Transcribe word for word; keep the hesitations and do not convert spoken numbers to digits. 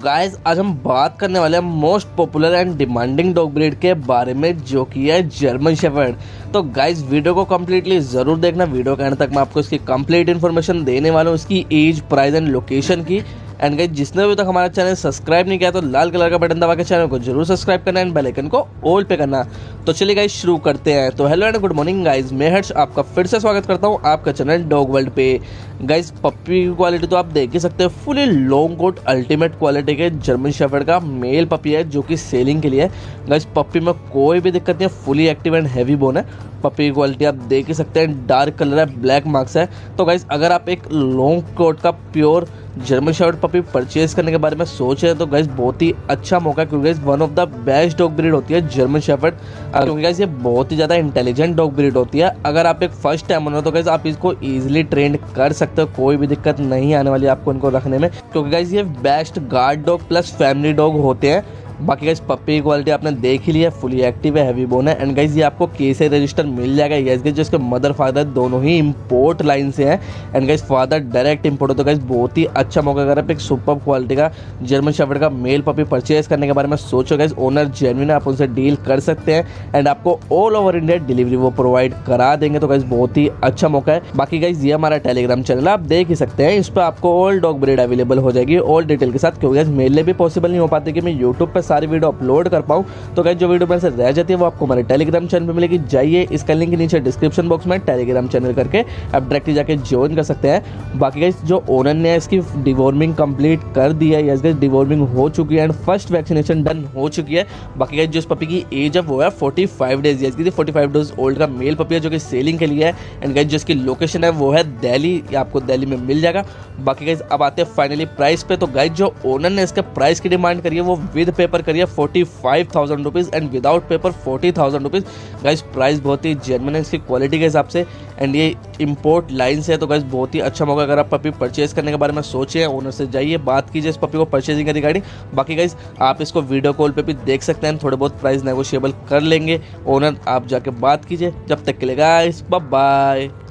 Guys आज हम बात करने वाले हैं most popular and demanding dog breed के बारे में, जो कि है जर्मन शेफर्ड। तो गाइस वीडियो को कम्प्लीटली जरूर देखना। वीडियो के एंड तक मैं आपको इसकी कंप्लीट इन्फॉर्मेशन देने वाला हूँ, इसकी एज, प्राइस एंड लोकेशन की। एंड गाइस जिसने अभी तक हमारा चैनल सब्सक्राइब नहीं किया तो लाल कलर का बटन दबा के चैनल को जरूर सब्सक्राइब करना एंड बेल आइकन को ऑल पे करना। तो चलिए गाइस शुरू करते हैं। तो hello and good morning guys, मैं हर्ष आपका फिर से स्वागत करता हूं आपका चैनल डॉग वर्ल्ड पे। गाइस पप्पी की क्वालिटी तो आप देख ही सकते हैं, fully long coat ultimate quality के जर्मन शेफर्ड का मेल पपी है जो कि सेलिंग के लिए है। गाइस पप्पी में कोई भी दिक्कत नहीं है, fully active and heavy bone है। पप्पी की क्वालिटी आप देख ही सकते हैं, डार्क कलर है, ब्लैक मार्क्स है। तो गाइस अगर आप एक लॉन्ग कोट का pure German shepherd puppy purchase करने के बारे में सोच रहे हैं तो गाइस बहुत ही अच्छा मौका है, क्योंकि guys one of the best dog breed होती है जर्मन शेफर्ड। क्योंकि गाइस ये बहुत ही ज़्यादा इंटेलिजेंट डॉग ब्रीड होती है। अगर आप एक फर्स्ट टाइम हो तो गाइस आप इसको इजीली ट्रेन कर सकते हो, कोई भी दिक्कत नहीं आने वाली आपको इनको रखने में, क्योंकि गाइस ये best guard dog plus family dog होते हैं। बाकी गाइस पप्पी की क्वालिटी आपने देख ही लिया, फुली एक्टिव है, हैवी बोन है। एंड गाइस ये आपको केस रजिस्टर मिल जाएगा। यस गाइस जिसके मदर फादर दोनों ही इंपोर्ट लाइन से हैं। And guys father direct import हो तो गाइस बहुत ही अच्छा मौका। अगर आप एक सुपर क्वालिटी का जर्मन शेफर्ड का मेल पपी परचेज करने के बारे में सोचो गाइस, ओनर जेन्युइन है, आप उनसे डील कर सकते हैं एंड आपको ऑल ओवर इंडिया डिलीवरी वो प्रोवाइड करा देंगे। तो गाइस बहुत ही अच्छा मौका है। बाकी गाइस ये हमारा टेलीग्राम चैनल आप देख ही सकते हैं, इस पर आपको ऑल डॉग ब्रीड अवेलेबल हो जाएगी ऑल डिटेल के साथ। क्योंकि गाइस मेरे लिए भी पॉसिबल नहीं हो पाती कि मैं यूट्यूब पर सारी वीडियो अपलोड कर पाऊं, तो गाइस जो वीडियो मेरे से रह जाती है वो आपको हमारे टेलीग्राम चैनल पे मिलेगी। जाइए, इसका लिंक नीचे डिस्क्रिप्शन बॉक्स में टेलीग्राम चैनल करके आप डायरेक्टली जाके ज्वाइन कर सकते हैं। बाकी गाइस जो ओनर ने इसकी डिवॉर्मिंग कंप्लीट कर दी है, यस गाइस डिवॉर्मिंग हो चुकी है एंड फर्स्ट वैक्सीनेशन डन हो चुकी है। बाकी गाइस जो इस पपी की एज है वो है पैंतालीस डेज, यस गाइस पैंतालीस डेज ओल्ड का मेल पपी है जो कि सेलिंग के लिए है। एंड गाइस जो इसकी लोकेशन है वो है दिल्ली, ये आपको दिल्ली में मिल जाएगा। बाकी गाइस अब आते हैं फाइनली प्राइस पे। तो गाइस जो ओनर ने इसके प्राइस की डिमांड करी है वो विद पेपर करी है forty five thousand rupees and without paper forty thousand rupees. Guys price बहुत ही जेन्युइन है इसकी क्वालिटी के हिसाब से एंड ये इंपोर्ट लाइन से है। तो गाइस बहुत ही अच्छा मौका। अगर आप पपी परचेज करने के बारे में सोचे, ओनर से जाइए, बात कीजिए इस पपी को परचेजिंग के रिगार्डिंग। बाकी गाइस आप इसको वीडियो कॉल पे भी देख सकते हैं, थोड़े बहुत प्राइस नेगोशिएबल कर लेंगे। ओनर आप जाके बात कीजिए। जब तक के लिए गाइस बाय बाय।